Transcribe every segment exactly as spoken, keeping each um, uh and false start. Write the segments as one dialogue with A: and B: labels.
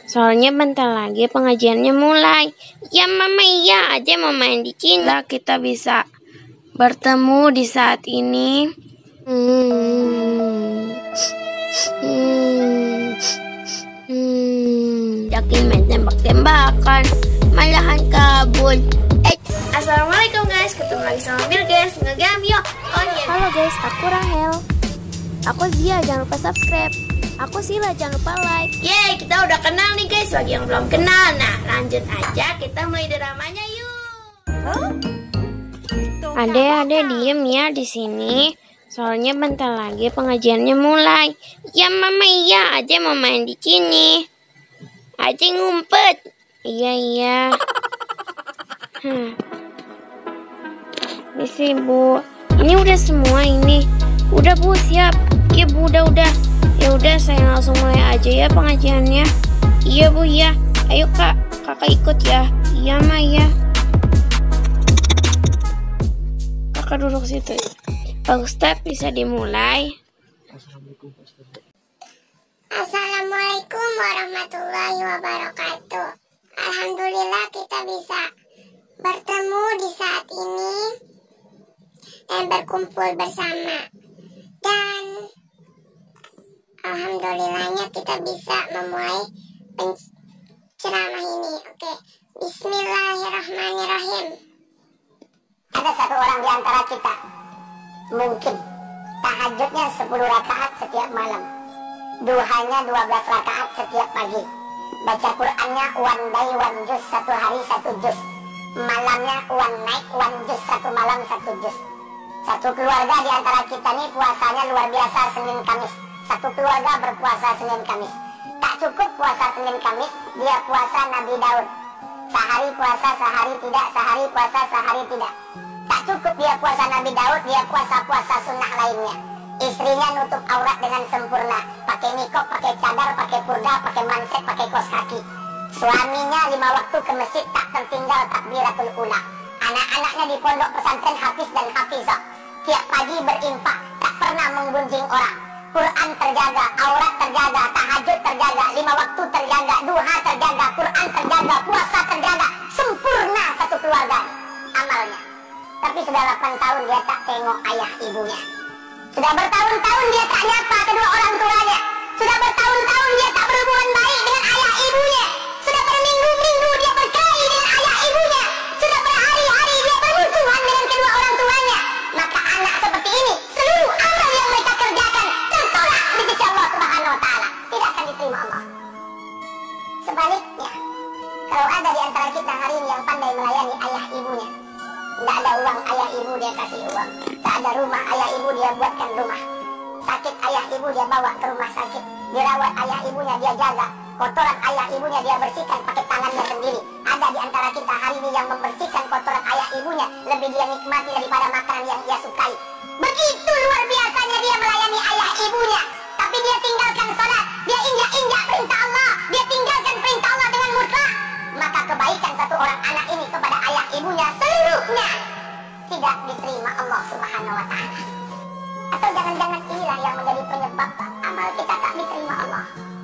A: Soalnya bentar lagi pengajiannya mulai. Ya mama iya aja mau main di Cina. Kita bisa bertemu di saat ini. Hmm. Hmm. Hmm. Yakin main tembak-tembakan, malahan kabul. Eh.
B: Assalamualaikum guys, ketemu lagi sama Bill guys, ngegame yuk. Oh iya.
C: Halo guys, aku Rahel. Aku Zia, jangan lupa subscribe. Aku Sila, jangan lupa like.
B: Yeay, kita udah kenal nih guys. Bagi yang belum kenal, nah lanjut aja kita mulai dramanya yuk.
C: Huh?
A: Ade-ade diem ya di sini. Soalnya bentar lagi pengajiannya mulai. Ya mama iya aja mau main di sini. Aja ngumpet. Iya iya. Hmm. Misi bu. Ini udah semua ini. Udah bu siap. Ya bu udah udah. Ya udah saya langsung mulai aja ya pengajiannya. Iya bu ya. Ayo kak, kakak ikut ya. Iya ma ya. Kakak duduk situ. Pak Ustadz bisa dimulai.
D: Assalamualaikum warahmatullahi wabarakatuh. Alhamdulillah kita bisa bertemu di saat ini dan berkumpul bersama. Dan alhamdulillahnya kita bisa memulai ceramah ini. Oke, bismillahirrahmanirrahim. Ada satu orang di antara kita mungkin tahajudnya sepuluh rakaat setiap malam, duhanya dua belas rakaat setiap pagi, baca Qur'annya one day one juz, satu hari satu juz, malamnya one night one juz, satu malam satu juz. Satu keluarga di antara kita nih puasanya luar biasa Senin Kamis. Satu keluarga berpuasa Senin Kamis. Tak cukup puasa Senin Kamis, dia puasa Nabi Daud. Sehari puasa, sehari tidak, sehari puasa, sehari tidak. Tak cukup dia puasa Nabi Daud, dia puasa-puasa sunnah lainnya. Istrinya nutup aurat dengan sempurna, pakai nikop, pakai cadar, pakai purda, pakai manset, pakai kos kaki. Suaminya lima waktu ke masjid tak tertinggal takbiratul ula. Anak-anaknya di pondok pesantren hafiz dan hafizah. Tiap pagi berinfak, tak pernah menggunjing orang. Quran terjaga, aurat terjaga, tahajud terjaga, lima waktu terjaga, duha terjaga, Quran terjaga, puasa terjaga. Sempurna satu keluarga amalnya. Tapi sudah delapan tahun dia tak tengok ayah ibunya. Sudah bertahun-tahun dia tak nyapa kedua orang tuanya. Sudah bertahun-tahun dia tak berhubungan baik dengan ayah ibunya. Sudah berminggu-minggu dia berkelahi dengan ayah ibunya. Sudah berhari-hari dia bermusuhan dengan kedua orang tuanya. Maka anak seperti ini, seluruh amal yang mereka kerjakan tertolak di sisi Allah Subhanahu wa taala. Tidak akan diterima Allah. Sebaliknya, kalau ada di antara kita hari ini yang pandai melayani ayah ibunya, tidak ada uang ayah ibu dia kasih uang, tak ada rumah ayah ibu dia buatkan rumah, sakit ayah ibu dia bawa ke rumah sakit, dirawat ayah ibunya dia jaga, kotoran ayah ibunya dia bersihkan pakai tangannya sendiri. Ada di antara kita hari ini yang membersihkan kotoran ayah ibunya lebih dia nikmati daripada makanan yang dia sukai. Begitu luar biasanya dia melayani ayah ibunya, tapi dia tinggalkan sholat, dia injak-injak perintah Allah, dia tinggalkan perintah Allah dengan mutlak. Maka kebaikan satu orang anak ini kepada ayah ibunya seluruhnya tidak diterima Allah Subhanahu wa taala. Atau jangan-jangan inilah yang menjadi penyebab amal kita tak diterima Allah.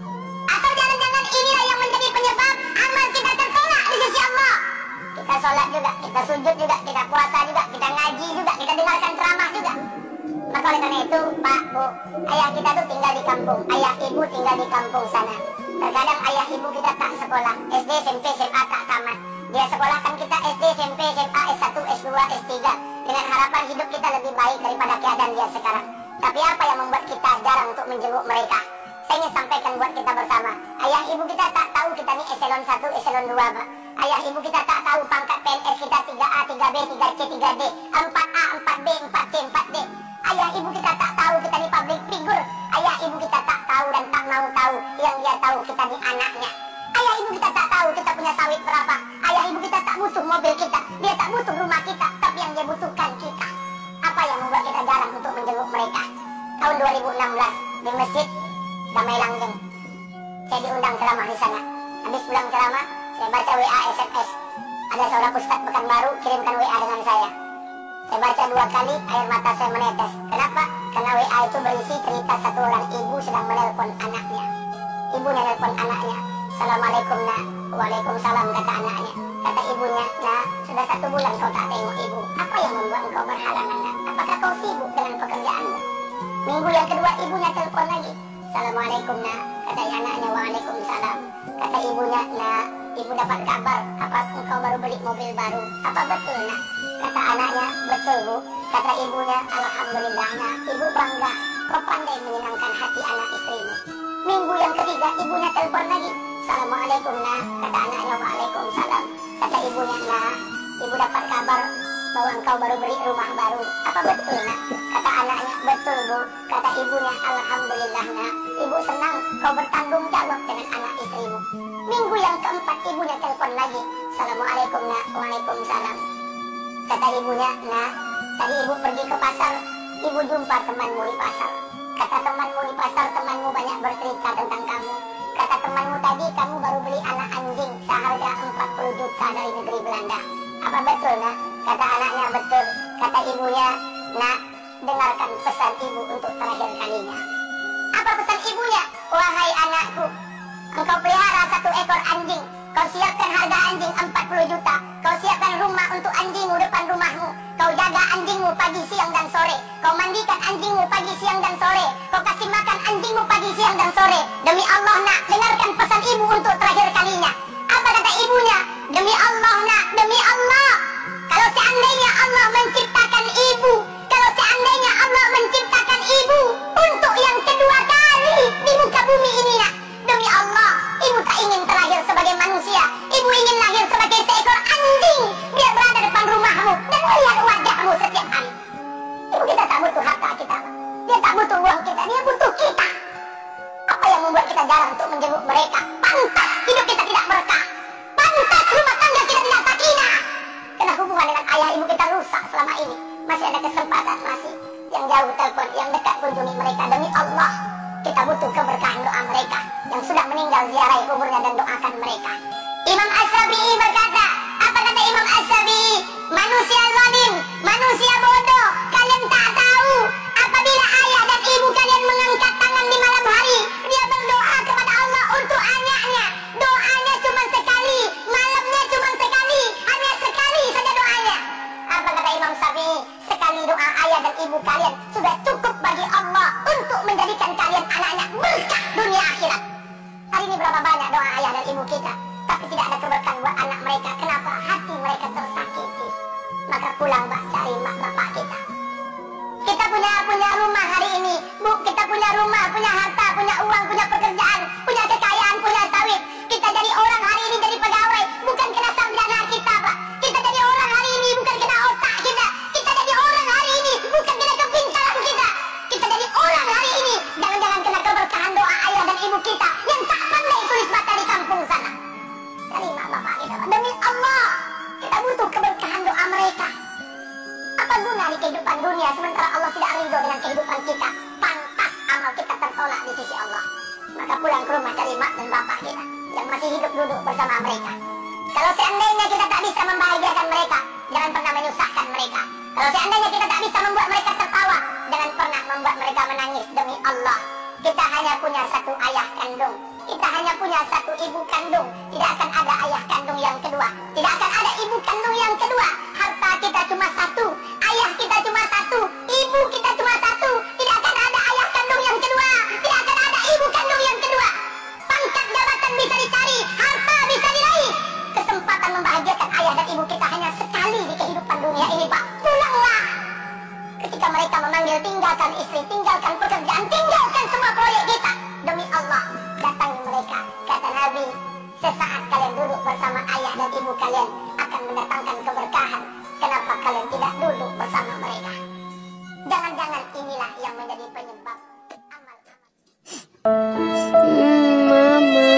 D: Atau jangan-jangan inilah yang menjadi penyebab amal kita tertolak di sisi Allah. Kita sholat juga, kita sujud juga, kita puasa juga, kita ngaji juga, kita dengarkan ceramah juga. Maka oleh karena itu, Pak, Bu, ayah kita tuh tinggal di kampung, ayah ibu tinggal di kampung sana. Terkadang ayah ibu kita tak sekolah, S D, S M P, S M A tak tamat. Dia sekolahkan kita S D, S M P, S M A, S satu, S dua, S tiga dengan harapan hidup kita lebih baik daripada keadaan dia sekarang. Tapi apa yang membuat kita jarang untuk menjenguk mereka? Saya ingin sampaikan buat kita bersama. Ayah ibu kita tak tahu kita ini eselon satu, eselon dua, Pak. Ayah ibu kita tak tahu pangkat P N S kita tiga A, tiga B, tiga C, tiga D, empat A, empat B, empat C, empat D. Ayah ibu kita tak tahu kita ini public figure. Ayah ibu kita tak tahu dan tak mau tahu. Yang dia tahu kita ini anaknya. Ayah ibu kita tak tahu kita punya sawit berapa. Ayah ibu kita tak butuh mobil kita. Dia tak butuh rumah kita. Tapi yang dia butuhkan kita. Apa yang membuat kita jarang untuk menjenguk mereka? Tahun dua ribu enam belas di masjid Damai Langgeng, saya diundang ceramah di sana. Habis pulang ceramah, saya baca W A S M S. Ada seorang ustadz Pekanbaru kirimkan W A dengan saya. Saya baca dua kali, air mata saya menetes. Kenapa? Karena W A itu berisi cerita satu orang ibu sedang menelpon anaknya. Ibu menelpon anaknya. Assalamualaikum nak. Waalaikumsalam kata anaknya. Kata ibunya, nak, sudah satu bulan kau tak tengok ibu. Apa yang membuat engkau berhalangan nak? Apakah kau sibuk dengan pekerjaanmu? Minggu yang kedua ibunya telepon lagi. Assalamualaikum nak. Kata anaknya, waalaikumsalam. Kata ibunya, nak, ibu dapat kabar apa engkau baru beli mobil baru. Apa betul nak? Kata anaknya, betul bu. Kata ibunya, alhamdulillah nak, ibu bangga. Kau pandai menyenangkan hati anak istrimu. Minggu yang ketiga ibunya telepon lagi. Assalamualaikum nak. Kata anaknya, waalaikumsalam. Kata ibunya, nak, ibu dapat kabar bahwa engkau baru beli rumah baru. Apa betul nak? Kata anaknya, betul bu. Kata ibunya, alhamdulillah nak, ibu senang kau bertanggung jawab dengan anak istrimu. Minggu yang keempat ibunya telepon lagi. Assalamualaikum nak. Waalaikumsalam. Kata ibunya, nak, tadi ibu pergi ke pasar, ibu jumpa temanmu di pasar. Kata temanmu di pasar, temanmu banyak bercerita tentang kamu. Kata temanmu tadi, kamu baru beli anak anjing seharga empat puluh juta dari negeri Belanda. Apa betul nak? Kata anaknya, betul. Kata ibunya, nak, dengarkan pesan ibu untuk terakhir kalinya. Apa pesan ibunya? Wahai anakku, engkau pelihara satu ekor anjing. Kau siapkan harga anjing empat puluh juta. Kau siapkan rumah untuk anjingmu depan rumahmu. Kau jaga anjingmu pagi, siang, dan sore. Kau mandikan anjingmu pagi, siang, dan sore. Kau kasih makan anjingmu pagi, siang, dan sore. Demi Allah nak, dengarkan pesan ibu untuk terakhir kalinya. Apa kata ibunya? Demi Allah nak, demi Allah. Kalau seandainya Allah menciptakan ibu, kalau seandainya Allah menciptakan ibu untuk yang kedua kali di muka bumi ini nak, demi Allah, ibu tak ingin terlahir sebagai manusia. Ibu ingin lahir sebagai seekor anjing, biar berada depan rumahmu dan melihat wajahmu setiap hari. Ibu kita tak butuh harta kita, dia tak butuh uang kita, dia butuh kita. Apa yang membuat kita jarang untuk menjenguk mereka? Pantas hidup kita tidak berkah, pantas rumah tangga kita tidak sakinah, karena hubungan dengan ayah ibu kita rusak selama ini. Masih ada kesempatan, masih yang jauh telepon, yang dekat kunjungi mereka. Demi Allah, kita butuh keberkahan doa mereka yang sudah meninggal, ziarahi kuburnya dan doakan mereka. Imam As-Syafi'i berkata, apa kata Imam As-Syafi'i? Manusia zalim, manusia bodoh, kalian tak tahu apabila ayah dan ibu kalian mengangkat tangan di malam hari, dia berdoa kepada Allah untuk anaknya. Doanya cuma sekali, malamnya cuma sekali, hanya sekali saja doanya. Apa kata Imam Syafi'i? Sekali doa ayah dan ibu kalian sudah cukup bagi Allah untuk menjadikan kalian anaknya berkah dunia akhirat. Hari ini berapa banyak doa ayah dan ibu kita, tapi tidak ada keberkahan buat anak mereka. Kenapa? Hati mereka tersakiti. Maka pulang pak, cari mak bapak kita. Kita punya punya rumah hari ini, bu. Kita punya rumah, punya harta, punya uang, punya pekerjaan, punya kekayaan, punya sawit. Kita jadi orang hari ini, jadi pegawai, bukan kena sarjana kita pak. Kita jadi orang hari ini bukan kena otak kita. Kita jadi orang hari ini bukan kena kepintaran kita. Kita jadi orang hari ini jangan-jangan kena keberkahan doa ayah dan ibu kita yang tak pandai tulis baca di kampung sana. Dari mak bapak kita pak. Demi Allah, kita butuh keberkahan doa mereka. Apa guna di kehidupan dunia sementara Allah tidak ridho dengan kehidupan kita? Pantas amal kita tertolak di sisi Allah. Maka pulang ke rumah cari mak dan bapak kita yang masih hidup duduk bersama mereka. Kalau seandainya kita tak bisa membahagiakan mereka, jangan pernah menyusahkan mereka. Kalau seandainya kita tak bisa membuat mereka tertawa, jangan pernah membuat mereka menangis. Demi Allah, kita hanya punya satu ayah kandung, kita hanya punya satu ibu kandung. Tidak akan ada ayah kandung yang kedua, tidak akan ada ibu kandung yang kedua. Harta kita cuma satu, ayah kita cuma satu, ibu kita cuma satu. Tidak akan ada ayah kandung yang kedua, tidak akan ada ibu kandung yang kedua. Pangkat jabatan bisa dicari, harta bisa diraih. Kesempatan membahagiakan ayah dan ibu kita hanya sekali di kehidupan dunia ini pak. Pulanglah. Ketika mereka memanggil, tinggalkan istri, tinggalkan pekerjaan, tinggalkan semua proyek kita. Demi Allah, datangi mereka. Kata Nabi, sesaat kalian duduk bersama ayah dan ibu kalian akan mendatangkan keberkahan. Kenapa kalian tidak duduk bersama mereka? Jangan-jangan inilah yang menjadi penyebab amal-amal.
A: Hmm, mama.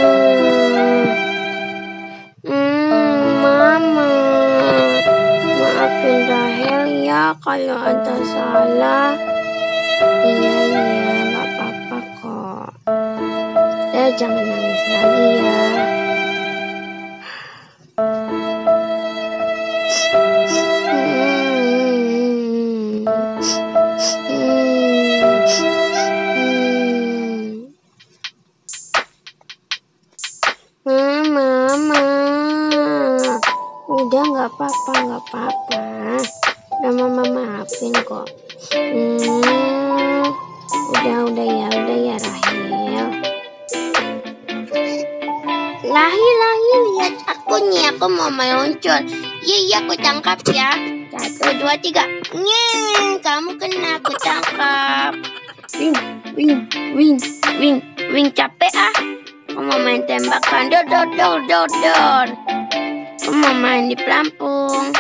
A: Hmm, mama. Maafin Rahel ya kalau ada salah. Iya, iya, nggak apa-apa kok. Eh, jangan nangis lagi ya. Hmm. udah nggak apa-apa, nggak apa-apa. Udah mama maafin kok. Hmm, udah, udah ya, udah ya Rahel. Lahi, Lahi, lihat aku nih, aku mau meluncur. Iya, iya, aku tangkap ya. Satu, dua, tiga. Nyeng, kamu kena, aku tangkap. Wing, wing, wing, wing, wing, capek ah. Aku mau main tembakan. Dor, dor, dor, dor, dor. Aku mau main di pelampung.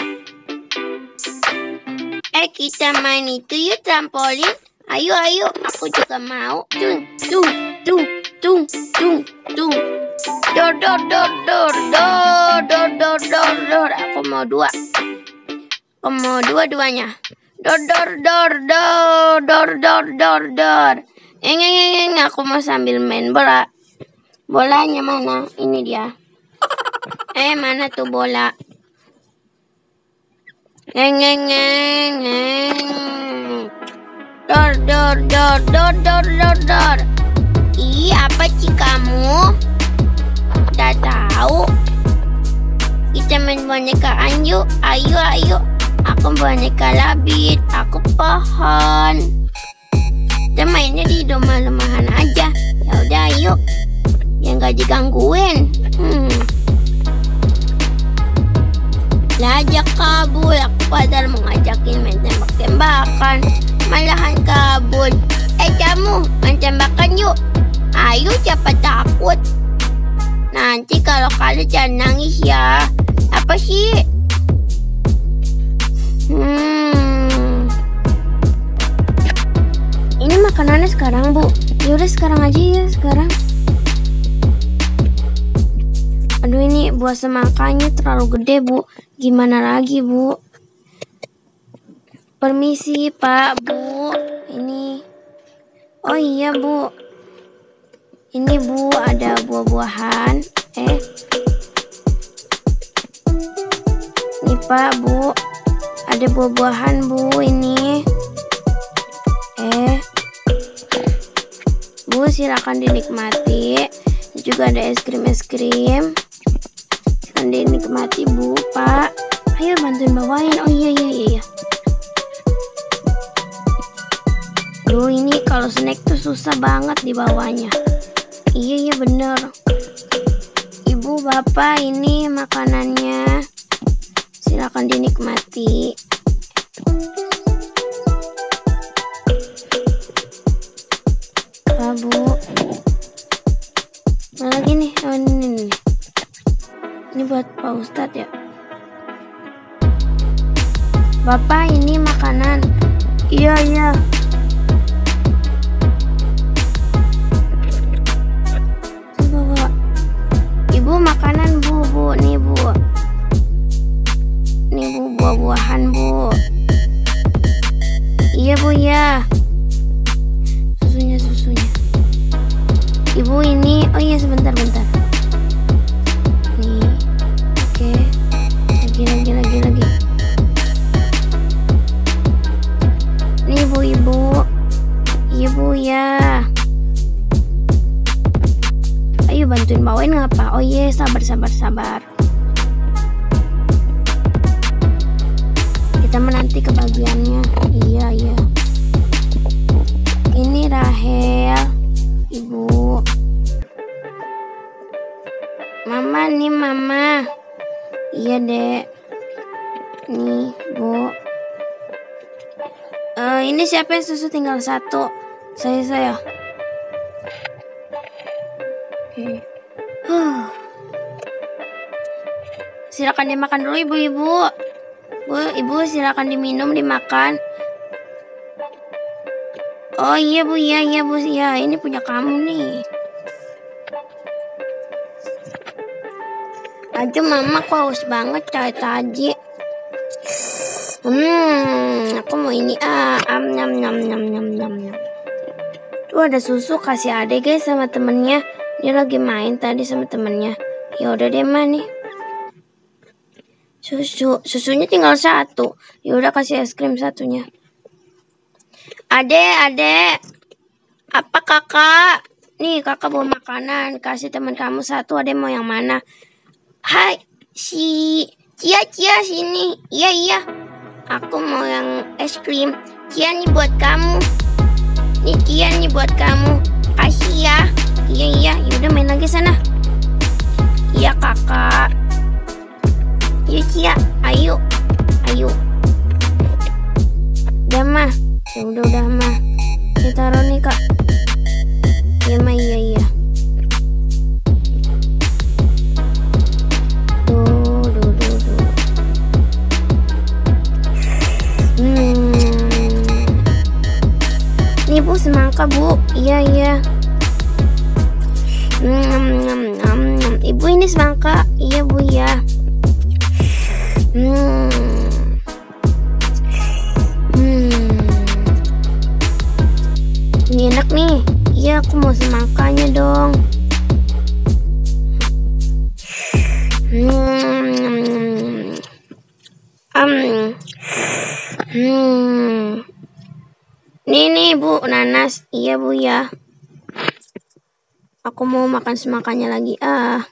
A: Eh, kita main itu yuk, trampolin. Ayo, ayo, aku juga mau. Tung, tung, tung, tung, tung, tung. Dor, dor, dor, dor, dor, dor, dor, dor, dor. Aku mau dua. Aku mau dua-duanya. Dor, dor, dor, dor, dor, dor, dor, dor. Eng, eng, eng, eng. Aku mau sambil main bola. Bolanya mana? Ini dia. Eh, mana tuh bola? Eng, eng, eng, eng. Dor, dor, dor, dor, dor, dor, dor. Ih, apa sih kamu? Tak tahu. Kita main boneka yuk. Ayo, ayo. Aku boneka labit. Aku pohon. Kita mainnya di rumah-rumahan aja. Ya udah, ayo. Yang gak digangguin. Hmm. Lajak kabul. Aku padahal mau ngajakin main tembak-tembakan. Malahan kabul. Eh, kamu main tembakan yuk. Ayo, siapa takut? Nanti kalau kalian jangan nangis ya. Apa sih? Hmm. Ini makanannya sekarang, Bu. Yaudah sekarang aja ya, sekarang. Aduh, ini buah semangkanya terlalu gede, Bu. Gimana lagi, Bu? Permisi, Pak, Bu. Ini. Oh iya, Bu. Ini Bu, ada buah-buahan. Eh. Ini Pak, Bu. Ada buah-buahan, Bu, ini. Eh. Bu, silakan dinikmati. Ini juga ada es krim-es krim. Silakan dinikmati, Bu, Pak. Ayo bantuin bawain. Oh iya, iya, iya. Duh, ini kalau snack tuh susah banget dibawanya. Iya, iya bener. Ibu, bapak, ini makanannya. Silakan dinikmati. Pak, Bu. Mana lagi nih? Oh, ini, ini. Ini buat Pak Ustadz ya. Bapak, ini makanan. Iya, iya. Bu, makanan Bu, Bu, nih Bu. Nih Bu, buah-buahan Bu. Iya Bu ya. Susunya, susunya. Ibu ini, oh iya sebentar, bentar. Nih, oke. Lagi, lagi, lagi, lagi. Nih Bu, Ibu. Iya Bu ya. Ayo bantuin bawain ngapa? Oh iya, sabar, sabar, sabar. Kita menanti kebagiannya. Iya, iya. Ini Rahel, Ibu. Mama nih, Mama. Iya, Dek. Nih, Bu. Uh, ini siapa yang susu tinggal satu? Saya, saya. Oke. Huh. Silakan dimakan dulu ibu-ibu. Bu, ibu silakan diminum, dimakan. Oh iya Bu, iya iya Bu, ya ini punya kamu nih. Aduh mama kok haus banget cai tadi. Hmm, aku mau ini ah, am nyam nyam nyam nyam nyam nyam. Tuh ada susu, kasih adek guys sama temennya. Dia lagi main tadi sama temennya. Ya udah deh mah nih. Susu, susunya tinggal satu. Ya udah kasih es krim satunya. Adek, adek. Apa kakak? Nih kakak bawa makanan. Kasih teman kamu satu. Adek mau yang mana? Hai, si Cia, Cia sini. Iya, iya. Aku mau yang es krim. Cia nih buat kamu. Nih Cia nih buat kamu. Kasih ya. Iya, iya. Yaudah main lagi sana. Iya kakak. Yuk Cia, ayo. Ayo. Udah mah. Ya udah udah mah. Ini taruh nih kak. Iya mah iya iya. Tuh, duh, duh, duh. Hmm. Nih bu semangka bu. Iya iya. Hmm, hmm, hmm, hmm. Ibu ini semangka. Iya bu ya. Hmm. Ini enak nih. Iya aku mau semangkanya dong. Hmm. Um. Hmm. Nih nih bu, nanas. Iya bu ya. Aku mau makan semangkanya lagi ah.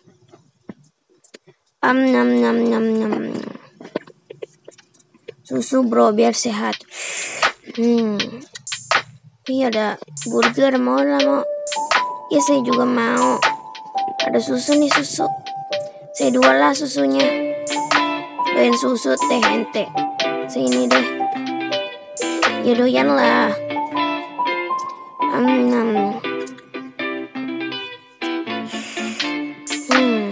A: Am nam nam nam nam. Susu bro biar sehat. Hmm. Iya ada burger mau lah mau. Ya saya juga mau. Ada susu nih susu. Saya dua lah susunya. Doyan susu teh ente. Saya ini deh. Ya doyan lah. Um, um. Hmm.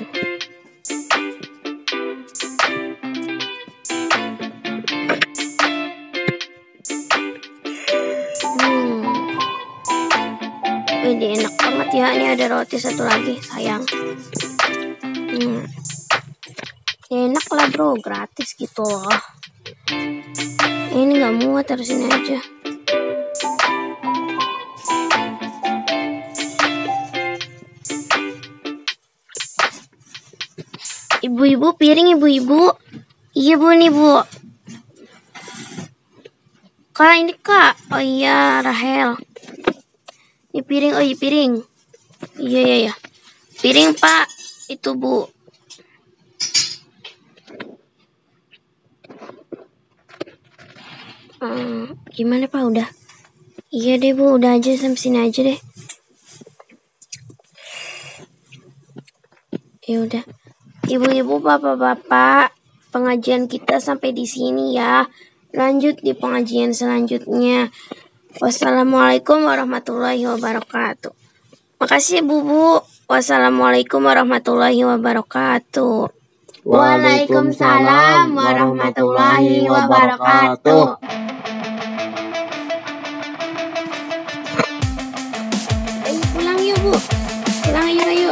A: Ini enak banget ya. Ini ada roti satu lagi sayang. Hmm. Enak lah bro, gratis gitu loh. Ini nggak muat, harus ini aja. Ibu-ibu piring ibu-ibu. Iya bu nih bu. Kak ini kak. Oh iya Rahel. Ini piring, oh iya piring. Iya, iya, iya. Piring, Pak. Itu, Bu. Hmm, gimana, Pak? Udah? Iya deh, Bu. Udah aja, sampai sini aja deh. Ya udah. Ibu-ibu, bapak-bapak, pengajian kita sampai di sini ya. Lanjut di pengajian selanjutnya. Wassalamualaikum warahmatullahi wabarakatuh. Makasih Bu Bu. Wassalamualaikum warahmatullahi wabarakatuh.
B: Waalaikumsalam warahmatullahi wabarakatuh.
A: Ayo pulang yuk Bu. Pulang yuk ayo.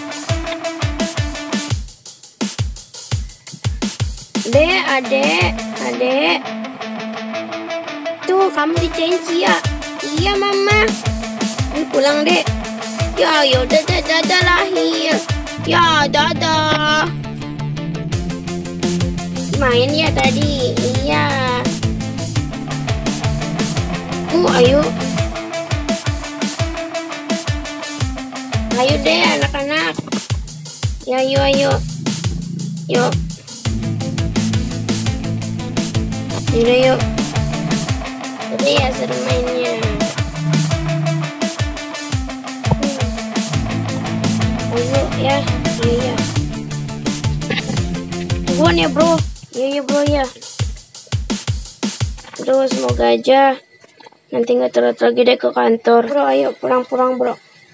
A: Dek, adek, adek. Tuh kamu dicain Cia. Iya mama. Ini pulang dek. Ya ya dadah dadah lahir. Ya dadah. Main ya tadi. Iya. Uh ayo. Ayo deh anak-anak. Ya ayo ayo. Yuk. Yaudah yuk. Ini ya seru mainnya. Hmm. Ayo ya, iya ya. Tungguan ya bro, iya ya bro ya. Aduh semoga aja nanti nggak telat lagi deh ke kantor. Bro ayo pulang-pulang bro.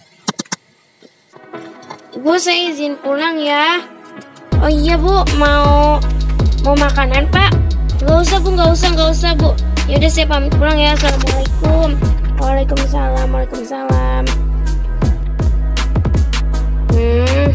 A: Ibu saya izin pulang ya. Oh iya bu, mau mau makanan pak? Gak usah bu, gak usah, gak usah bu. Yaudah saya pamit pulang ya. Assalamualaikum. Waalaikumsalam. Waalaikumsalam. Hmm.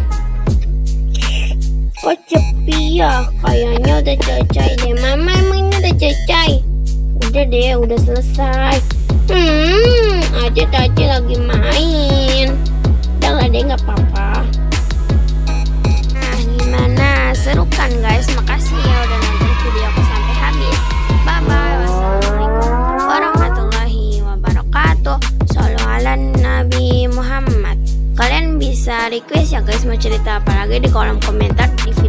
A: Kok sepi ya? Kayaknya udah cacai deh. Mama emangnya udah cacai? Udah deh, udah selesai. Hmm. Aja tadi lagi main. Udah lah deh, gak apa-apa. Nah gimana? Seru kan guys? Makasih ya udah nonton video aku sampai habis. Bye bye. Wassalamualaikum warahmatullahi wabarakatuh. Shallallahu ala Nabi Muhammad. Kalian bisa request ya guys mau cerita apa lagi di kolom komentar di